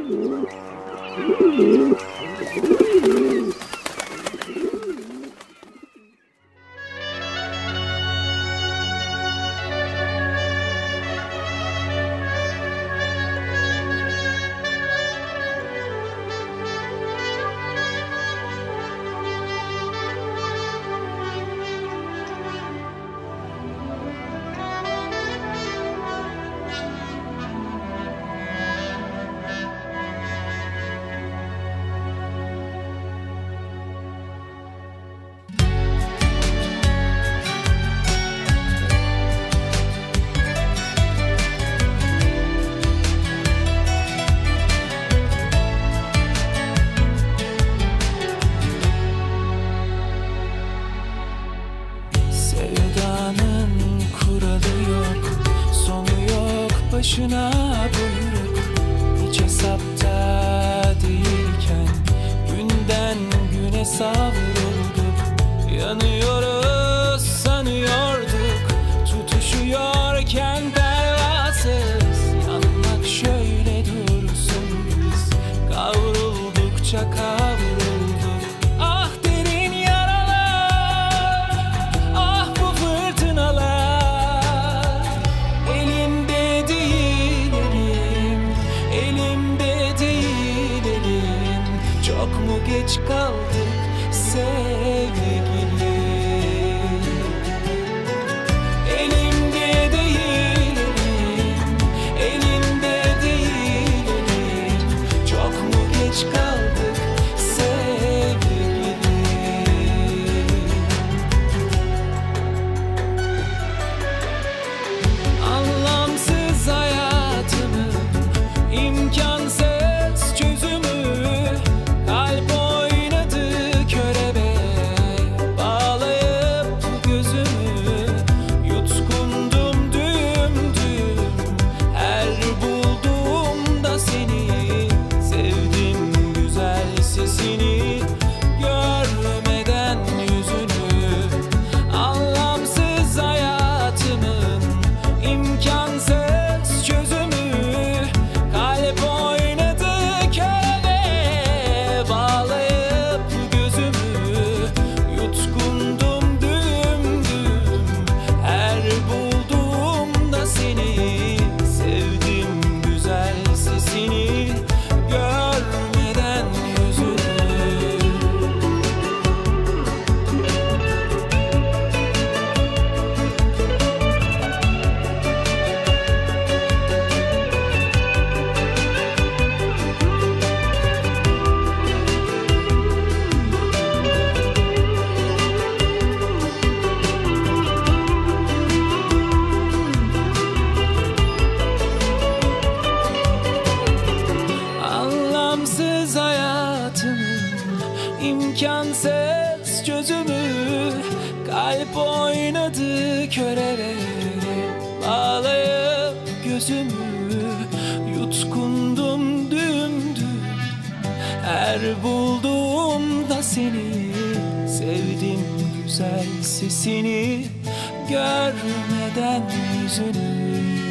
Başına buyruk, hiç hesapta değilken günden güne savrulduk. Yanıyoruz sanıyorduk, tutuşuyorken pervasız. Yanmak şöyle dursun, biz kavruldukça kavrulduk. Ah derin yaralar, ah bu fırtınalar. Elimde değil elim, çok mu geç kaldık sevgilim? Elimde değil elim, çok mu geç kaldık sevgilim? Anlamsız hayatımın imkansız çözümü, kalp oynadı körebe bağlayıp gözümü. Yutkundum dümdüm her bulduğumda seni, sevdim güzel sesini görmeden yüzünü. Anlamsız hayatımın imkansız çözümü, kalp oynadı körebe bağlayıp gözümü. Yutkundum dümdüm her bulduğumda seni, sevdim güzel sesini görmeden yüzünü. Anlamsız hayatımın imkansız çözümü, kalp oynadı körebe bağlayıp gözümü. Yutkundum dümdüm her bulduğumda seni, sevdim güzel sesini görmeden yüzünü.